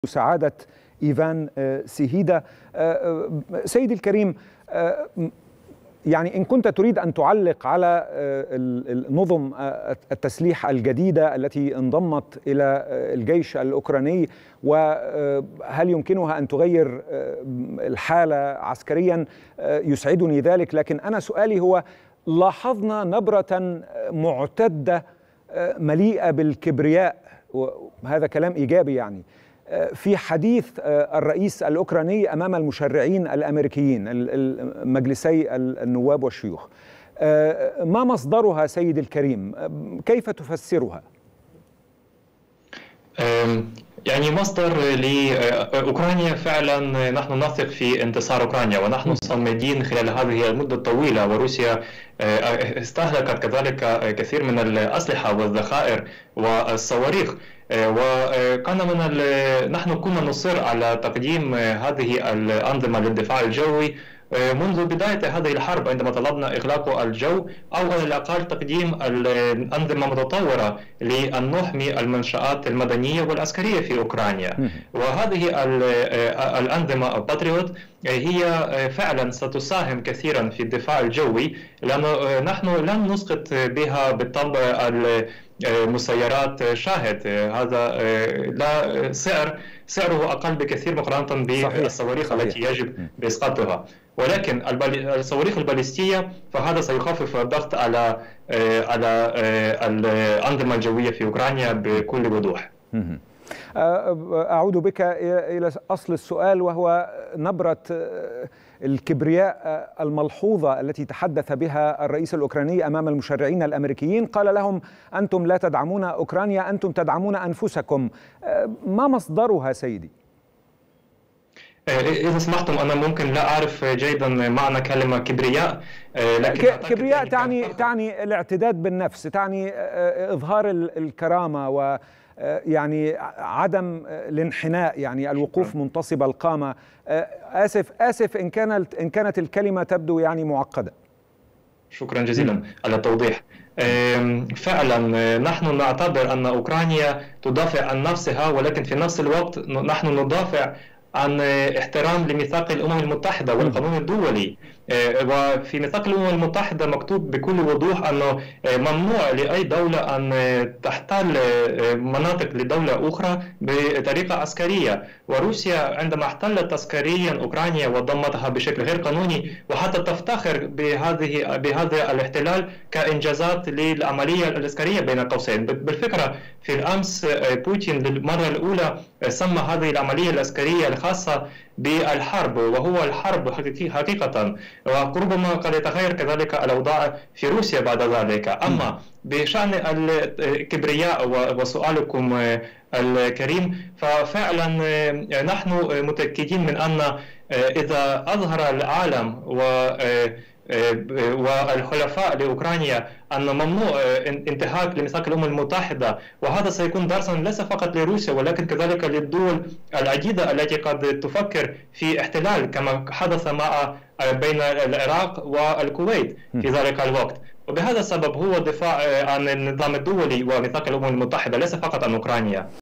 مساعدة إيفان سيهيدا. سيدي الكريم، يعني إن كنت تريد أن تعلق على نظم التسليح الجديدة التي انضمت إلى الجيش الأوكراني، وهل يمكنها أن تغير الحالة عسكريا، يسعدني ذلك. لكن أنا سؤالي هو: لاحظنا نبرة معتدة مليئة بالكبرياء، وهذا كلام إيجابي يعني، في حديث الرئيس الأوكراني أمام المشرعين الأمريكيين مجلسي النواب والشيوخ. ما مصدرها سيدي الكريم؟ كيف تفسرها؟ يعني مصدر لأوكرانيا فعلا نحن نثق في انتصار أوكرانيا، ونحن صامدين خلال هذه المدة الطويلة، وروسيا استهلكت كذلك كثير من الأسلحة والذخائر والصواريخ، وكان نحن كنا نصر على تقديم هذه الأنظمة للدفاع الجوي منذ بداية هذه الحرب، عندما طلبنا إغلاق الجو أو على الأقل تقديم الأنظمة متطورة لأن نحمي المنشآت المدنية والعسكرية في أوكرانيا. وهذه الأنظمة الباتريوت هي فعلا ستساهم كثيرا في الدفاع الجوي، لأنه نحن لن نسقط بها بالطبع مسيرات شاهد. هذا لا سعره أقل بكثير مقارنة بالصواريخ التي يجب إسقاطها، ولكن الصواريخ الباليستية فهذا سيخفف الضغط على الأنظمة الجوية في أوكرانيا بكل وضوح. أعود بك إلى أصل السؤال، وهو نبرة الكبرياء الملحوظة التي تحدث بها الرئيس الأوكراني أمام المشرعين الأمريكيين. قال لهم: أنتم لا تدعمون أوكرانيا، أنتم تدعمون أنفسكم. ما مصدرها سيدي؟ إذا سمحتم، أنا ممكن لا أعرف جيدا معنى كلمة كبرياء، لكن كبرياء تعني الاعتداد بالنفس، تعني إظهار الكرامة، و يعني عدم الانحناء، يعني الوقوف منتصب القامة. آسف إن كانت الكلمة تبدو يعني معقدة. شكرا جزيلا على التوضيح. فعلا نحن نعتبر أن أوكرانيا تدافع عن نفسها، ولكن في نفس الوقت نحن ندافع عن احترام لميثاق الأمم المتحدة والقانون الدولي. وفي ميثاق الأمم المتحدة مكتوب بكل وضوح أنه ممنوع لأي دولة أن تحتل مناطق لدولة أخرى بطريقة عسكرية، وروسيا عندما احتلت عسكريا أوكرانيا وضمتها بشكل غير قانوني، وحتى تفتخر بهذا الاحتلال كإنجازات للعملية العسكرية بين قوسين. بالفكرة في الأمس بوتين للمرة الأولى سمى هذه العملية العسكرية الخاصة بالحرب، وهو الحرب حقيقة، وربما قد يتغير كذلك الأوضاع في روسيا بعد ذلك. أما بشأن الكبرياء وسؤالكم الكريم، ففعلا نحن متأكدين من أن إذا أظهر العالم والحلفاء لأوكرانيا أن ممنوع انتهاك لميثاق الأمم المتحدة، وهذا سيكون درسا ليس فقط لروسيا ولكن كذلك للدول العديدة التي قد تفكر في احتلال، كما حدث بين العراق والكويت في ذلك الوقت. وبهذا السبب هو الدفاع عن النظام الدولي وميثاق الأمم المتحدة، ليس فقط عن أوكرانيا.